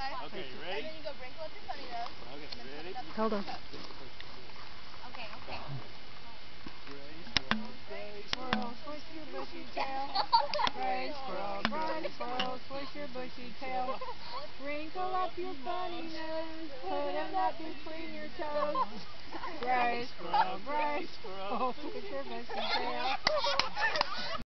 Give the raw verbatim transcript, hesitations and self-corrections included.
Okay, ready? And then you go wrinkle up your funny nose. Okay, ready? Hold on. Okay, okay. Gray squirrel, gray squirrel, Squish your bushy tail. Gray squirrel, gray squirrel, squish your bushy tail. Wrinkle up your funny nose, put a nut between your toes. Gray squirrel, gray squirrel, squish your bushy tail.